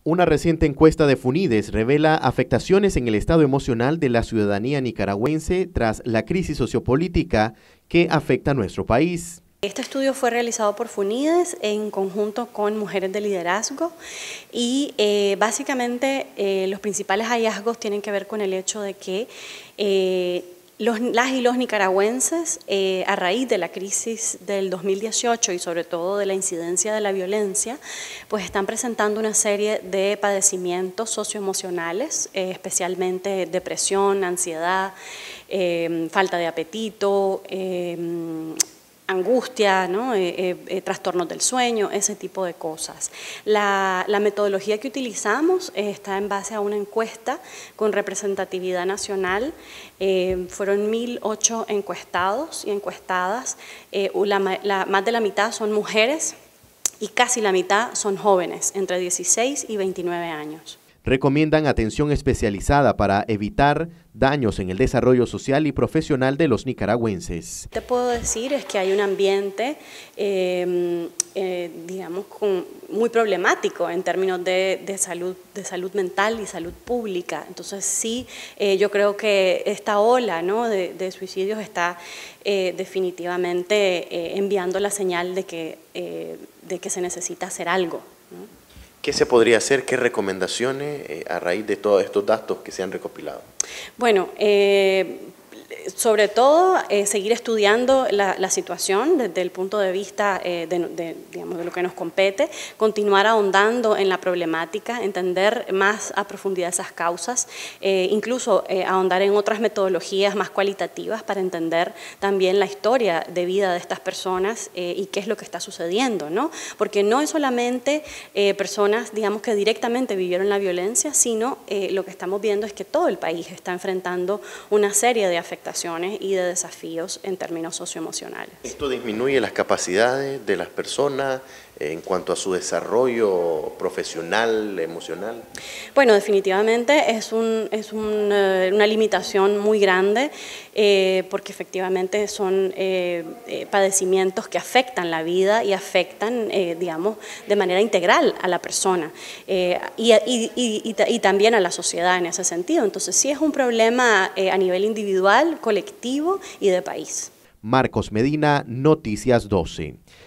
Una reciente encuesta de Funides revela afectaciones en el estado emocional de la ciudadanía nicaragüense tras la crisis sociopolítica que afecta a nuestro país. Este estudio fue realizado por Funides en conjunto con Mujeres de Liderazgo y básicamente los principales hallazgos tienen que ver con el hecho de que las y los nicaragüenses, a raíz de la crisis del 2018 y sobre todo de la incidencia de la violencia, pues están presentando una serie de padecimientos socioemocionales, especialmente depresión, ansiedad, falta de apetito, angustia, ¿no? Trastornos del sueño, ese tipo de cosas. La metodología que utilizamos está en base a una encuesta con representatividad nacional. Fueron 1.008 encuestados y encuestadas, más de la mitad son mujeres y casi la mitad son jóvenes, entre 16 y 29 años. Recomiendan atención especializada para evitar daños en el desarrollo social y profesional de los nicaragüenses. Te puedo decir es que hay un ambiente, digamos, muy problemático en términos de salud mental y salud pública. Entonces sí, yo creo que esta ola, ¿no?, de suicidios está definitivamente enviando la señal de que se necesita hacer algo, ¿no? ¿Qué se podría hacer? ¿Qué recomendaciones a raíz de todos estos datos que se han recopilado? Bueno, sobre todo seguir estudiando la situación desde el punto de vista digamos, de lo que nos compete, continuar ahondando en la problemática, entender más a profundidad esas causas, incluso ahondar en otras metodologías más cualitativas para entender también la historia de vida de estas personas y qué es lo que está sucediendo, ¿no? Porque no es solamente personas, digamos, que directamente vivieron la violencia, sino lo que estamos viendo es que todo el país está enfrentando una serie de afectaciones y de desafíos en términos socioemocionales. ¿Esto disminuye las capacidades de las personas en cuanto a su desarrollo profesional, emocional? Bueno, definitivamente es una limitación muy grande porque efectivamente son padecimientos que afectan la vida y afectan, digamos, de manera integral a la persona y también a la sociedad en ese sentido. Entonces sí es un problema a nivel individual, colectivo y de país. Marcos Medina, Noticias 12.